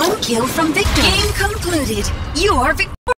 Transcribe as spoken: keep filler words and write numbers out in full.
One kill from victor. Game concluded. You are victorious.